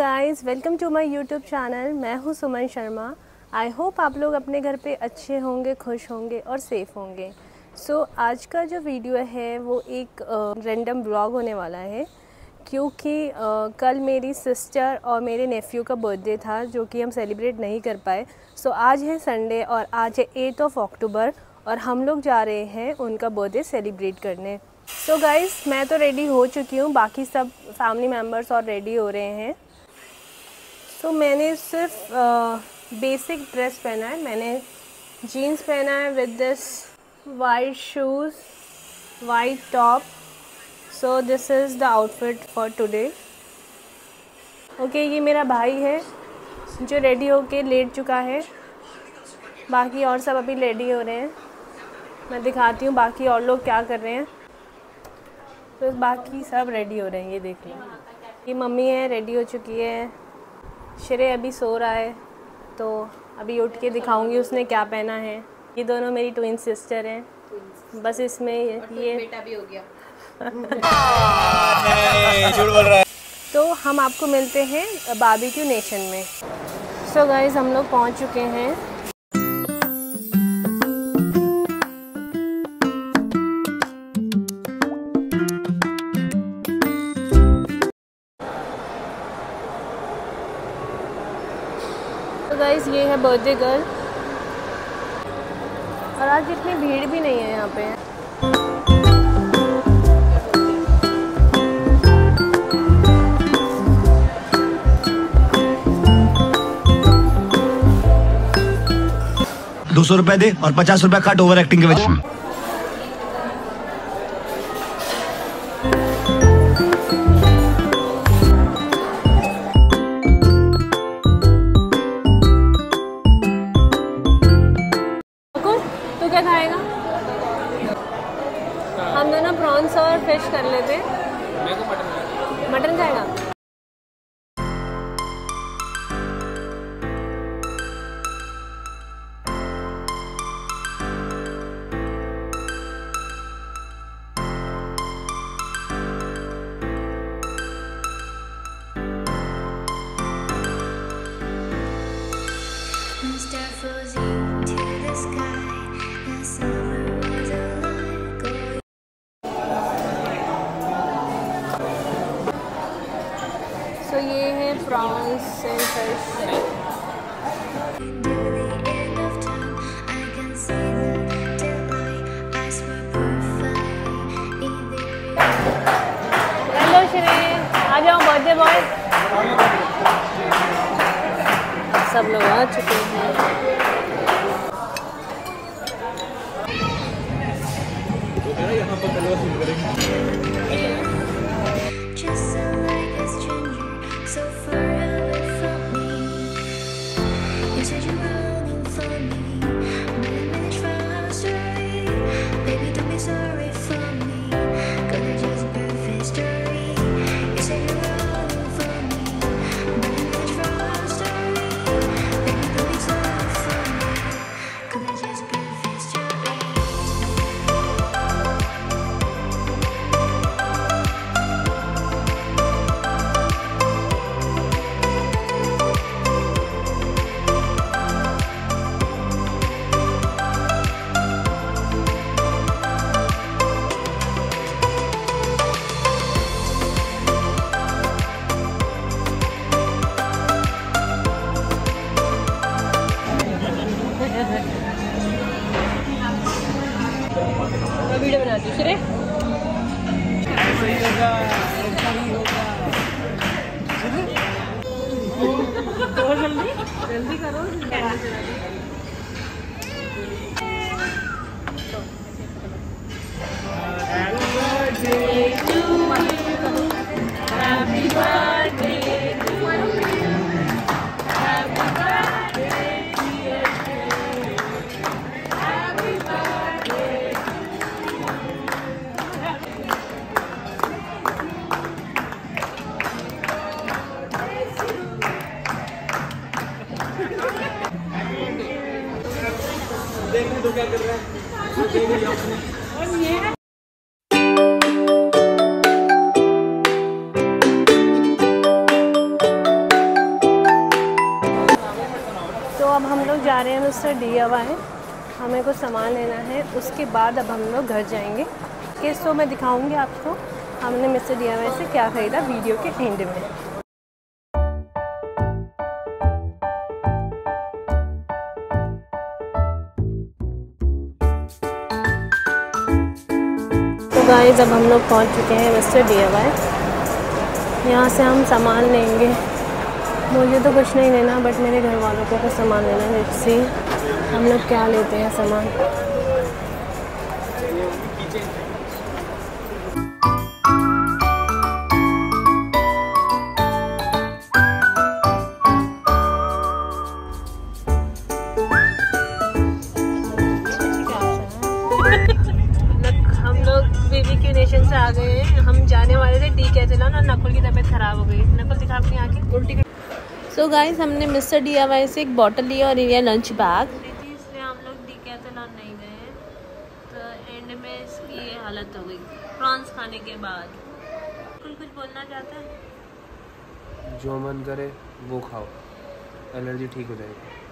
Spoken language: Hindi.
Guys, welcome to my YouTube channel. मैं हूँ सुमन शर्मा। आई होप आप लोग अपने घर पे अच्छे होंगे, खुश होंगे और सेफ़ होंगे। आज का जो वीडियो है वो एक रैंडम ब्लॉग होने वाला है, क्योंकि कल मेरी सिस्टर और मेरे नेफ्यू का बर्थडे था जो कि हम सेलिब्रेट नहीं कर पाए। आज है संडे और आज है 8 अक्टूबर और हम लोग जा रहे हैं उनका बर्थडे सेलिब्रेट करने। गाइस, मैं तो रेडी हो चुकी हूँ, बाकी सब फैमिली मेम्बर्स और रेडी हो रहे हैं। मैंने सिर्फ बेसिक ड्रेस पहना है। मैंने जीन्स पहना है with this white shoes, white top. This is the outfit for today. Okay, ये मेरा भाई है जो रेडी होके लेट चुका है। बाकी और सब अभी रेडी हो रहे हैं। मैं दिखाती हूँ बाकी और लोग क्या कर रहे हैं। बाकी सब रेडी हो रहे हैं, ये देख लो। ये मम्मी है, रेडी हो चुकी है। श्रेय अभी सो रहा है, तो अभी उठ के दिखाऊंगी उसने क्या पहना है। ये दोनों मेरी ट्विन सिस्टर हैं। बस इसमें ये बेटा भी हो गया। झूठ बोल रहा है। तो हम आपको मिलते हैं बारबेक्यू नेशन में। गाइस, हम लोग पहुंच चुके हैं। गाइस, ये है बर्थडे गर्ल और आज इतनी भीड़ भी नहीं है यहाँ पे। ₹200 दे और ₹50 काट ओवर एक्टिंग के वजह से। तो क्या खाएगा? हम दोनों प्रॉन्स और फिश कर लेते। मेरे को मटन खाएगा। ये है प्रॉन्स एंड फिश। हेलो श्रेय, आ जाओ बर्थडे बॉय। सब लोग आ चुके हैं। यहाँ पर कलर शुरू करेंगे। वीडियो बनाती हूँ श्रेय। जल्दी करो। Happy birthday to you. Happy birthday dear Shreya. Happy birthday to you. देखने तो क्या कर रहा है। लोग जा रहे हैं मिस्टर DIY, हमें कुछ सामान लेना है, उसके बाद अब हम लोग घर जाएंगे। किस तो मैं दिखाऊंगी आपको हमने मिस्टर DIY से क्या ख़रीदा वीडियो के एंड में। तो गाइस अब हम लोग पहुंच चुके हैं मिस्टर DIY। यहाँ से हम सामान लेंगे। मुझे तो कुछ नहीं लेना, बट मेरे घर वालों को कुछ सामान लेना है। लेट्स सी हम लोग क्या लेते हैं सामान। हम लोग BBQ नेशन से आ गए हैं। हम जाने वाले थे डीकैथलॉन और नकुल की तबीयत ख़राब हो गई। नकुल दिखा अपनी आँखें उल्टी। सो गाइस हमने मिस्टर DIY से एक बॉटल लिया और ये लंच बैग। इसलिए हम लोग डीकैथलॉन नहीं गए, तो एंड में इसकी ये हालत हो गई प्रॉन्स खाने के बाद। कुछ बोलना चाहता है? जो मन करे वो खाओ, एलर्जी ठीक हो जाएगी।